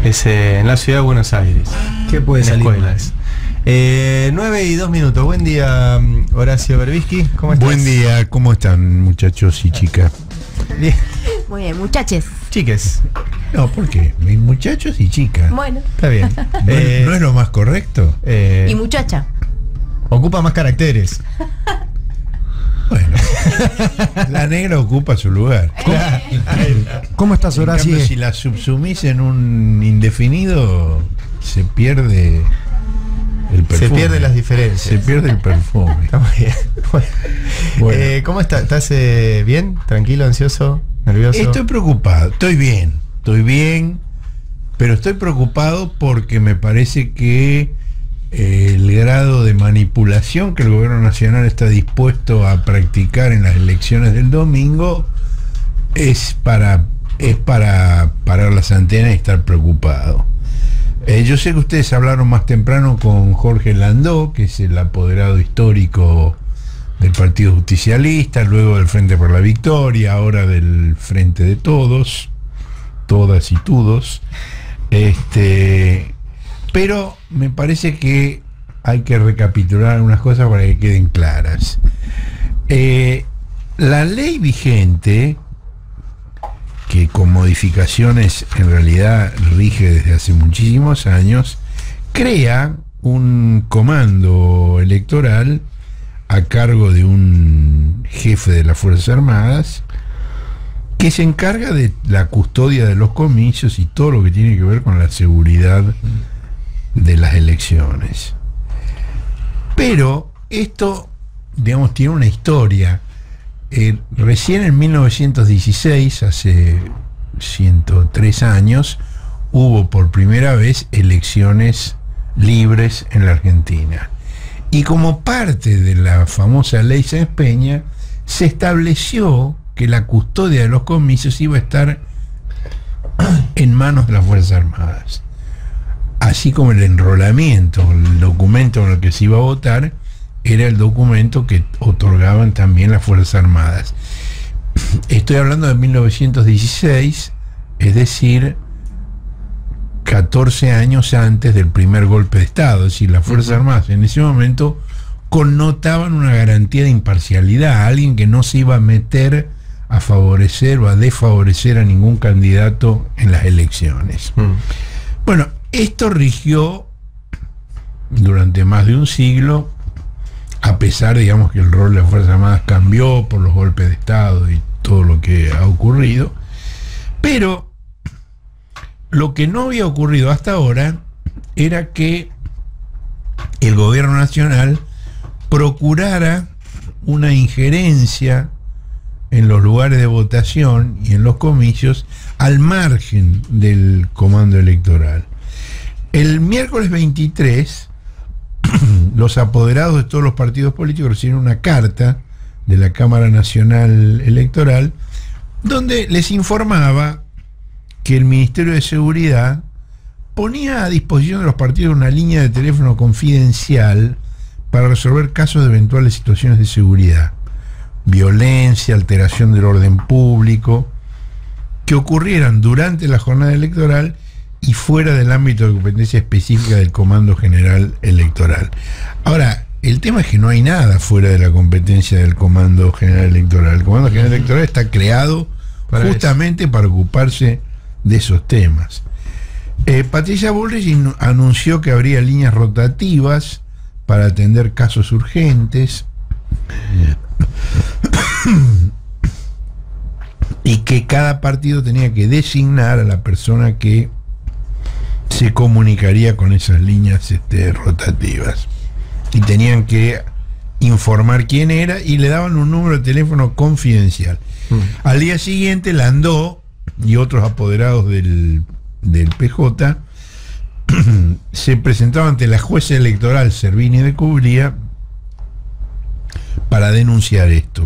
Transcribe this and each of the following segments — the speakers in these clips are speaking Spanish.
Es en la ciudad de Buenos Aires. ¿Qué puede salir? Escuelas. 9:02. Buen día, Horacio Berbisky. ¿Cómo estás? Buen día, ¿cómo están, muchachos y chicas? Bien. Muy bien, muchaches. Chiques. No, ¿por qué? Muchachos y chicas. Bueno. Está bien. ¿No es lo más correcto? Y muchacha. Ocupa más caracteres. Bueno, la negra ocupa su lugar. ¿Cómo estás, En Horacio? cambio, si la subsumís en un indefinido, se pierde el perfume. Se pierden las diferencias. Se pierde el perfume. Está muy bien. Bueno. ¿Cómo estás? ¿Estás bien? ¿Tranquilo? ¿Ansioso? ¿Nervioso? Estoy preocupado, estoy bien, pero estoy preocupado porque me parece que el grado de manipulación que el gobierno nacional está dispuesto a practicar en las elecciones del domingo es para parar las antenas y estar preocupado. Yo sé que ustedes hablaron más temprano con Jorge Landó, que es el apoderado histórico del Partido Justicialista, luego del Frente por la Victoria, ahora del Frente de Todos, todas y todos. Pero me parece que hay que recapitular algunas cosas para que queden claras. La ley vigente, que con modificaciones en realidad rige desde hace muchísimos años, crea un comando electoral a cargo de un jefe de las Fuerzas Armadas que se encarga de la custodia de los comicios y todo lo que tiene que ver con la seguridad de las elecciones. Pero esto, digamos, tiene una historia. Recién en 1916, hace 103 años, hubo por primera vez elecciones libres en la Argentina. Y como parte de la famosa ley Sáenz Peña, se estableció que la custodia de los comicios iba a estar en manos de las Fuerzas Armadas. Así como el enrolamiento, el documento en el que se iba a votar, era el documento que otorgaban también las Fuerzas Armadas. Estoy hablando de 1916, es decir, 14 años antes del primer golpe de Estado. Es decir, las Fuerzas Armadas en ese momento connotaban una garantía de imparcialidad, alguien que no se iba a meter a favorecer o a desfavorecer a ningún candidato en las elecciones. Bueno, esto rigió durante más de un siglo, a pesar, digamos, que el rol de las Fuerzas Armadas cambió por los golpes de Estado y todo lo que ha ocurrido. Pero lo que no había ocurrido hasta ahora era que el gobierno nacional procurara una injerencia en los lugares de votación y en los comicios al margen del comando electoral. El miércoles 23, los apoderados de todos los partidos políticos recibieron una carta de la Cámara Nacional Electoral donde les informaba que el Ministerio de Seguridad ponía a disposición de los partidos una línea de teléfono confidencial para resolver casos de eventuales situaciones de seguridad, violencia, alteración del orden público, que ocurrieran durante la jornada electoral y fuera del ámbito de competencia específica del Comando General Electoral. Ahora, el tema es que no hay nada fuera de la competencia del Comando General Electoral. El Comando General Electoral está creado justamente para ocuparse de esos temas. Patricia Bullrich anunció que habría líneas rotativas para atender casos urgentes y que cada partido tenía que designar a la persona que se comunicaría con esas líneas rotativas y tenían que informar quién era y le daban un número de teléfono confidencial. Al día siguiente Landó y otros apoderados del PJ se presentaban ante la jueza electoral Servini de Cubría para denunciar esto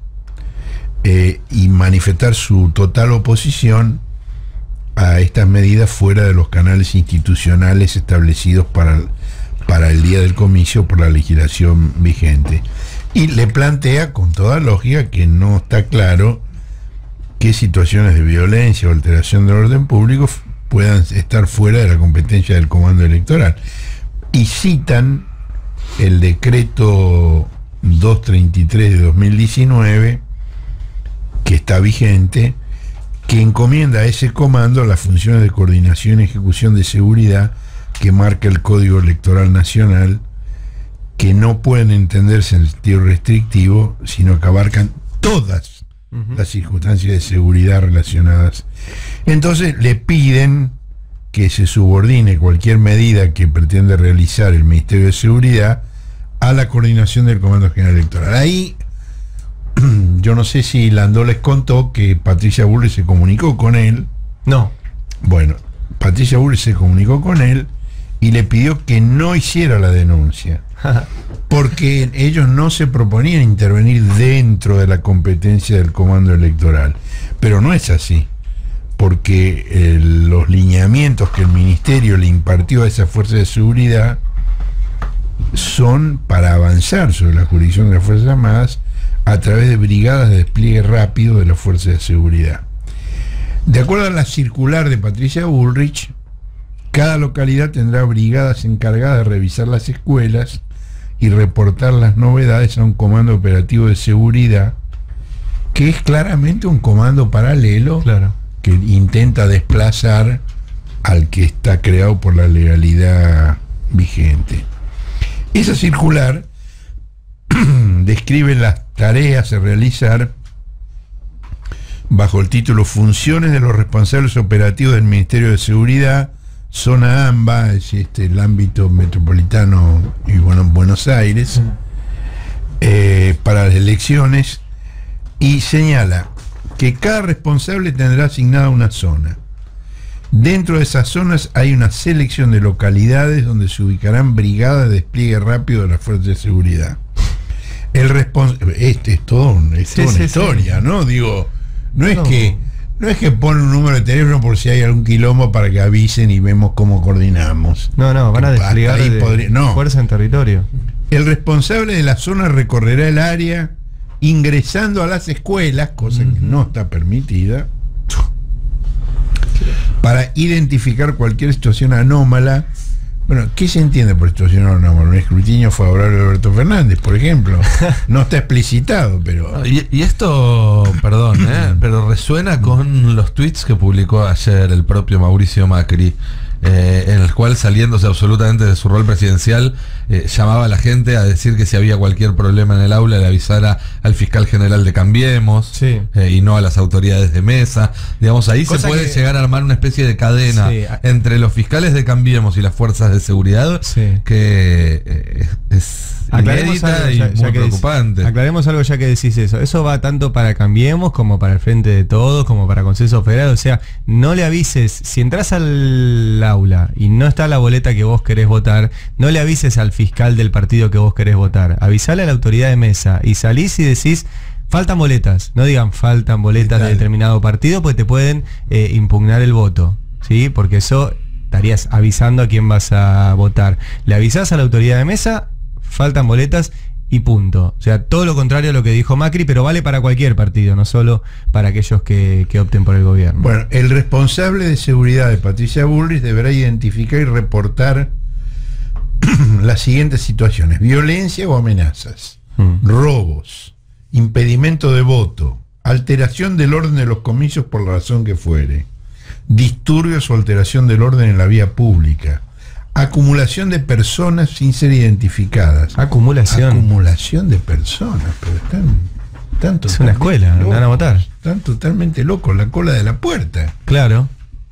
y manifestar su total oposición a estas medidas fuera de los canales institucionales establecidos para el día del comicio por la legislación vigente. Y le plantea con toda lógica que no está claro qué situaciones de violencia o alteración del orden público puedan estar fuera de la competencia del comando electoral. Y citan el decreto 233 de 2019, que está vigente, que encomienda a ese comando las funciones de coordinación y ejecución de seguridad que marca el Código Electoral Nacional, que no pueden entenderse en sentido restrictivo, sino que abarcan todas las circunstancias de seguridad relacionadas. Entonces le piden que se subordine cualquier medida que pretende realizar el Ministerio de Seguridad a la coordinación del Comando General Electoral. Ahí yo no sé si Landó les contó que Patricia Bullrich se comunicó con él. No. Bueno, Patricia Bullrich se comunicó con él y le pidió que no hiciera la denuncia, porque ellos no se proponían intervenir dentro de la competencia del comando electoral. Pero no es así, porque los lineamientos que el ministerio le impartió a esa fuerza de seguridad son para avanzar sobre la jurisdicción de las Fuerzas Armadas a través de brigadas de despliegue rápido de las fuerzas de seguridad. De acuerdo a la circular de Patricia Bullrich, cada localidad tendrá brigadas encargadas de revisar las escuelas y reportar las novedades a un comando operativo de seguridad, que es claramente un comando paralelo, Claro. que intenta desplazar al que está creado por la legalidad vigente. Esa circular describe las tareas a realizar bajo el título Funciones de los responsables operativos del Ministerio de Seguridad, zona AMBA, es el ámbito metropolitano y Buenos Aires, para las elecciones, y señala que cada responsable tendrá asignada una zona. Dentro de esas zonas hay una selección de localidades donde se ubicarán brigadas de despliegue rápido de las fuerzas de seguridad. El es toda una historia, ¿no? Digo, no es que pone un número de teléfono por si hay algún quilombo para que avisen y vemos cómo coordinamos. No, van a desplegar fuerza en territorio. El responsable de la zona recorrerá el área ingresando a las escuelas, cosa que no está permitida, para identificar cualquier situación anómala. Bueno, ¿qué se entiende por situación anómala? Un escrutinio favorable a Alberto Fernández, por ejemplo. No está explicitado, pero... Y esto, perdón, pero resuena con los tweets que publicó ayer el propio Mauricio Macri, en el cual, saliéndose absolutamente de su rol presidencial, llamaba a la gente a decir que si había cualquier problema en el aula le avisara al fiscal general de Cambiemos, Sí. Y no a las autoridades de mesa. Digamos, ahí Cosa se puede que- llegar a armar una especie de cadena entre los fiscales de Cambiemos y las fuerzas de seguridad, Sí. que es inédita y muy preocupante. Aclaremos algo ya que decís eso. Eso va tanto para Cambiemos como para el Frente de Todos, como para Consenso Federal. O sea, no le avises, si entras al aula y no está la boleta que vos querés votar, no le avises al fiscal del partido que vos querés votar. Avisale a la autoridad de mesa y salís y decís: faltan boletas. No digan faltan boletas de determinado partido, porque te pueden impugnar el voto, ¿sí? Porque eso estarías avisando a quién vas a votar. Le avisás a la autoridad de mesa: faltan boletas y punto. O sea, todo lo contrario a lo que dijo Macri, pero vale para cualquier partido, no solo para aquellos que opten por el gobierno. Bueno, el responsable de seguridad de Patricia Bullrich deberá identificar y reportar las siguientes situaciones: violencia o amenazas, robos, impedimento de voto, alteración del orden de los comicios por la razón que fuere, disturbios o alteración del orden en la vía pública, acumulación de personas sin ser identificadas. Acumulación de personas, pero están Es una escuela, locos, van a votar. Están totalmente locos, la cola de la puerta. Claro.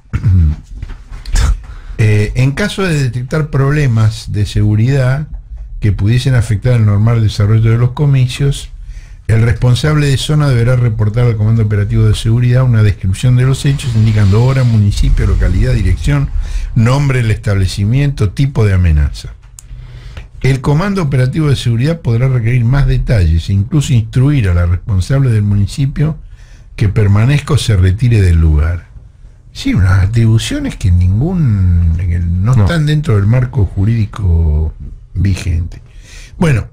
En caso de detectar problemas de seguridad que pudiesen afectar el normal desarrollo de los comicios, el responsable de zona deberá reportar al Comando Operativo de Seguridad una descripción de los hechos, indicando hora, municipio, localidad, dirección, nombre del establecimiento, tipo de amenaza. El Comando Operativo de Seguridad podrá requerir más detalles e incluso instruir a la responsable del municipio que permanezca o se retire del lugar. Sí, unas atribuciones que no están dentro del marco jurídico vigente. Bueno,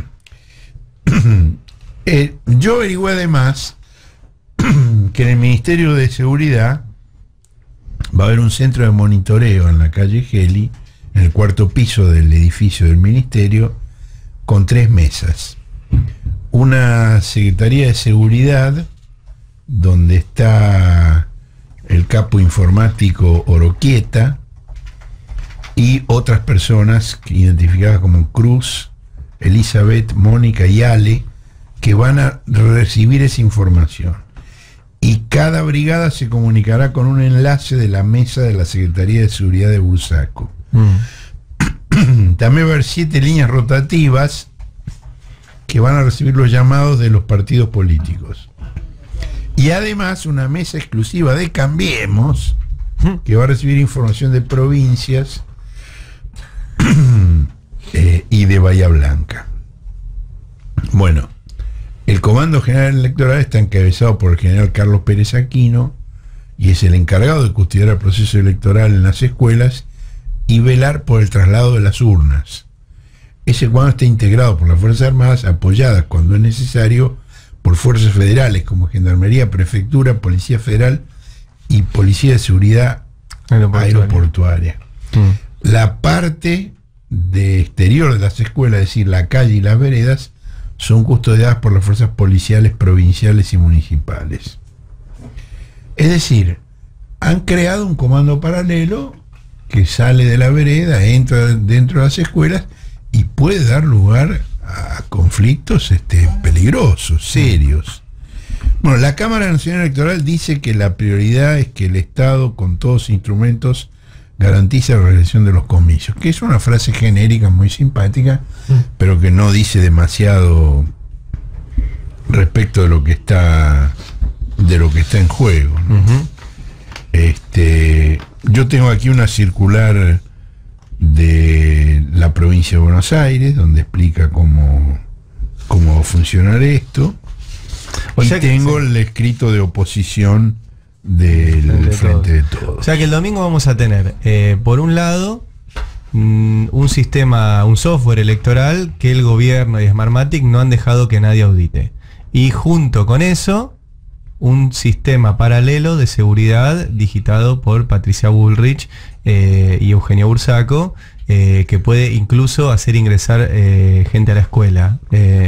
yo averigué además que en el Ministerio de Seguridad va a haber un centro de monitoreo en la calle Geli, en el cuarto piso del edificio del ministerio, con 3 mesas. Una Secretaría de Seguridad, donde está el capo informático Oroquieta, y otras personas identificadas como Cruz, Elizabeth, Mónica y Ale, que van a recibir esa información. Y cada brigada se comunicará con un enlace de la mesa de la Secretaría de Seguridad de Bursaco. También va a haber 7 líneas rotativas que van a recibir los llamados de los partidos políticos. Y además una mesa exclusiva de Cambiemos, que va a recibir información de provincias y de Bahía Blanca. Bueno, el Comando General Electoral está encabezado por el general Carlos Pérez Aquino y es el encargado de custodiar el proceso electoral en las escuelas y velar por el traslado de las urnas. Ese comando está integrado por las Fuerzas Armadas, apoyadas cuando es necesario por fuerzas federales como Gendarmería, Prefectura, Policía Federal y Policía de Seguridad Aeroportuaria. La parte de exterior de las escuelas, es decir, la calle y las veredas, son custodiadas por las fuerzas policiales provinciales y municipales. Es decir, han creado un comando paralelo que sale de la vereda, entra dentro de las escuelas y puede dar lugar a conflictos peligrosos, serios. Bueno, la Cámara Nacional Electoral dice que la prioridad es que el Estado, con todos sus instrumentos, garantice la realización de los comicios, que es una frase genérica muy simpática, pero que no dice demasiado respecto de lo que está en juego, ¿no? Yo tengo aquí una circular de la provincia de Buenos Aires donde explica cómo va a funcionar esto. Y tengo el escrito de oposición del Frente de Todos. O sea que el domingo vamos a tener, por un lado, un sistema, un software electoral que el gobierno y Smartmatic no han dejado que nadie audite. Y junto con eso, un sistema paralelo de seguridad digitado por Patricia Bullrich y Eugenio Bursaco, que puede incluso hacer ingresar gente a la escuela.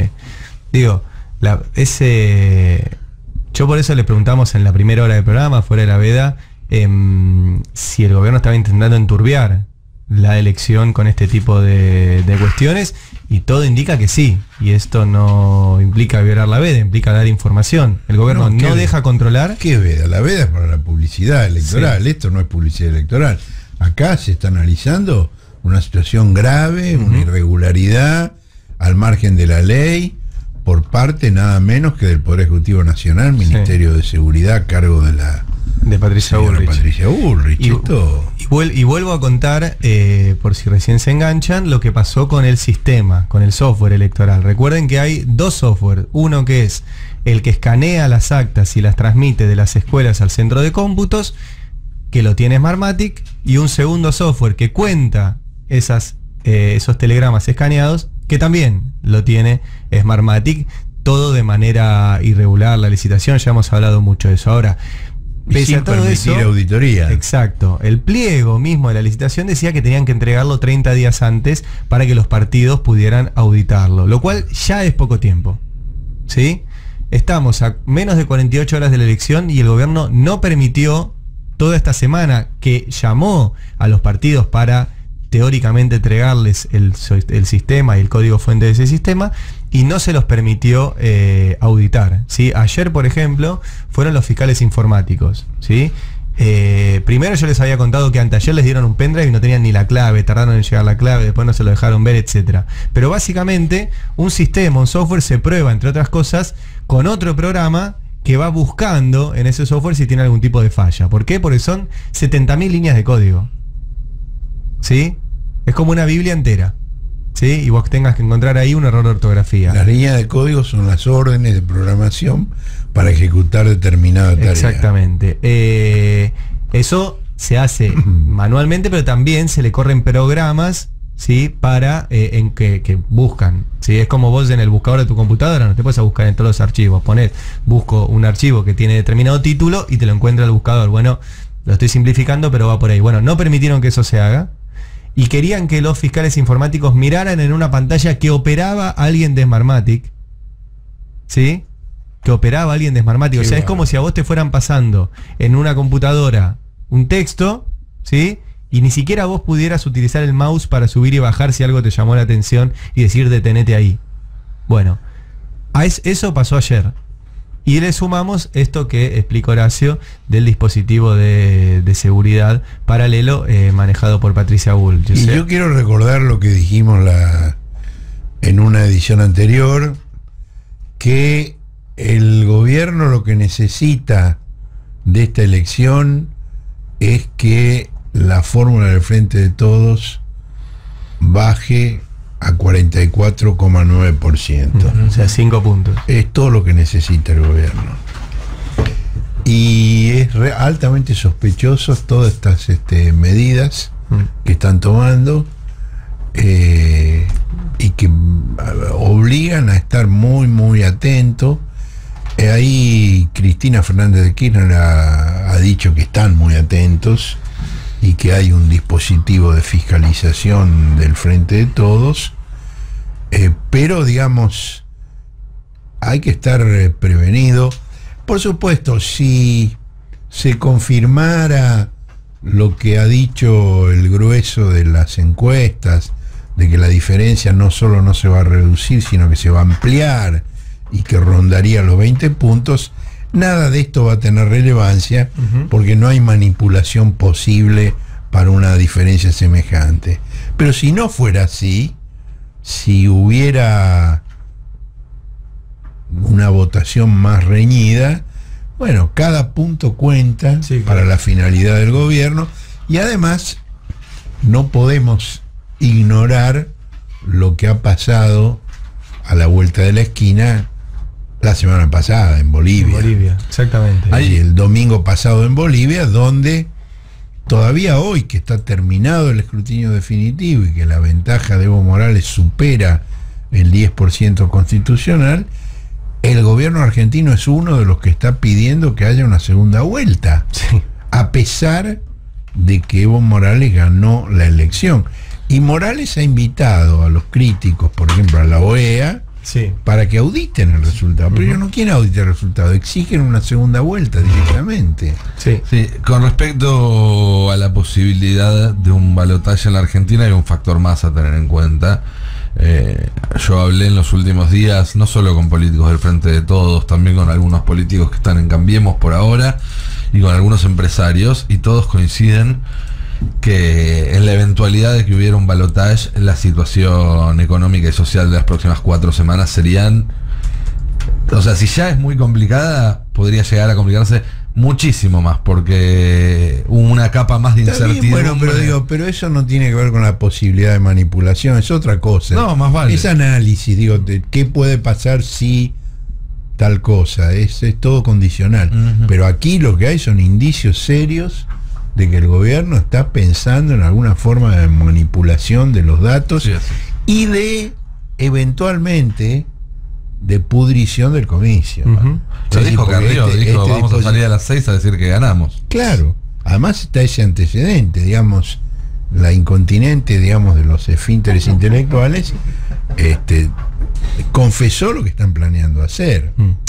Yo por eso le preguntamos en la primera hora del programa, fuera de la veda, si el gobierno estaba intentando enturbiar la elección con este tipo de cuestiones, y todo indica que sí, y esto no implica violar la veda, implica dar información. El gobierno no deja controlar. ¿Qué veda? La veda es para la publicidad electoral, sí. Esto no es publicidad electoral. Acá se está analizando una situación grave, una irregularidad al margen de la ley, por parte nada menos que del Poder Ejecutivo Nacional, Ministerio de Seguridad, a cargo de Patricia Bullrich. Y vuelvo a contar, por si recién se enganchan, lo que pasó con el sistema, con el software electoral. Recuerden que hay 2 software, uno que es el que escanea las actas y las transmite de las escuelas al centro de cómputos, que lo tiene Smartmatic, y un segundo software que cuenta esos telegramas escaneados, que también lo tiene Smartmatic, todo de manera irregular, la licitación, ya hemos hablado mucho de eso. Ahora, pese a todo eso, auditoría. Exacto, el pliego mismo de la licitación decía que tenían que entregarlo 30 días antes para que los partidos pudieran auditarlo, lo cual ya es poco tiempo, ¿sí? Estamos a menos de 48 horas de la elección y el gobierno no permitió toda esta semana, que llamó a los partidos para teóricamente entregarles el sistema y el código fuente de ese sistema, y no se los permitió auditar, ¿sí? Ayer, por ejemplo, fueron los fiscales informáticos, ¿sí? Primero yo les había contado que anteayer les dieron un pendrive y no tenían ni la clave, tardaron en llegar la clave, después no se lo dejaron ver, etc. Pero básicamente un sistema, un software se prueba, entre otras cosas, con otro programa que va buscando en ese software si tiene algún tipo de falla. ¿Por qué? Porque son 70.000 líneas de código, ¿sí? Es como una Biblia entera, ¿sí? Y vos tengas que encontrar ahí un error de ortografía. Las líneas de código son las órdenes de programación para ejecutar determinada tarea. Exactamente. Eso se hace manualmente, pero también se le corren programas, ¿sí? Para que buscan, ¿sí? Es como vos en el buscador de tu computadora, no te puedes buscar en todos los archivos. Busco un archivo que tiene determinado título y te lo encuentra el buscador. Bueno, Lo estoy simplificando, pero va por ahí. Bueno, no permitieron que eso se haga y querían que los fiscales informáticos miraran en una pantalla que operaba alguien de Smartmatic, ¿sí? Que operaba alguien de Smartmatic. O sea, es como si a vos te fueran pasando en una computadora un texto, ¿sí? Y ni siquiera vos pudieras utilizar el mouse para subir y bajar si algo te llamó la atención y decir detenete ahí. Bueno, eso pasó ayer. Y le sumamos esto que explicó Horacio del dispositivo de seguridad paralelo manejado por Patricia Bull. Y yo quiero recordar lo que dijimos en una edición anterior, que el gobierno lo que necesita de esta elección es que la fórmula del Frente de Todos baje a 44,9%. O sea, 5 puntos. Es todo lo que necesita el gobierno. Y es altamente sospechoso todas estas medidas que están tomando y que obligan a estar muy, muy atentos. Ahí Cristina Fernández de Kirchner ha dicho que están muy atentos y que hay un dispositivo de fiscalización del Frente de Todos, pero digamos, hay que estar prevenido. Por supuesto, si se confirmara lo que ha dicho el grueso de las encuestas, de que la diferencia no solo no se va a reducir, sino que se va a ampliar y que rondaría los 20 puntos, nada de esto va a tener relevancia, porque no hay manipulación posible para una diferencia semejante. Pero si no fuera así, si hubiera una votación más reñida, bueno, cada punto cuenta para la finalidad del gobierno, y además no podemos ignorar lo que ha pasado a la vuelta de la esquina la semana pasada en Bolivia. En Bolivia, exactamente. Ahí el domingo pasado en Bolivia, donde todavía hoy que está terminado el escrutinio definitivo y que la ventaja de Evo Morales supera el 10% constitucional, el gobierno argentino es uno de los que está pidiendo que haya una segunda vuelta, a pesar de que Evo Morales ganó la elección. Y Morales ha invitado a los críticos, por ejemplo a la OEA, para que auditen el resultado. Pero ellos no quieren auditar el resultado, exigen una segunda vuelta directamente. Sí, con respecto a la posibilidad de un balotaje en la Argentina, hay un factor más a tener en cuenta. Yo hablé en los últimos días no solo con políticos del Frente de Todos, también con algunos políticos que están en Cambiemos por ahora y con algunos empresarios, y todos coinciden que en la eventualidad de que hubiera un balotaje, la situación económica y social de las próximas 4 semanas serían, o sea, si ya es muy complicada, podría llegar a complicarse muchísimo más, porque una capa más de incertidumbre. Bueno, pero eso no tiene que ver con la posibilidad de manipulación, es otra cosa. No, más vale. Es análisis, de qué puede pasar si tal cosa, es todo condicional. Pero aquí lo que hay son indicios serios de que el gobierno está pensando en alguna forma de manipulación de los datos y de, eventualmente, de pudrición del comicio. Lo dijo Carrió, dijo vamos a salir a las 6 a decir que ganamos. Claro, además está ese antecedente, digamos, la incontinente, digamos, de los esfínteres intelectuales, confesó lo que están planeando hacer.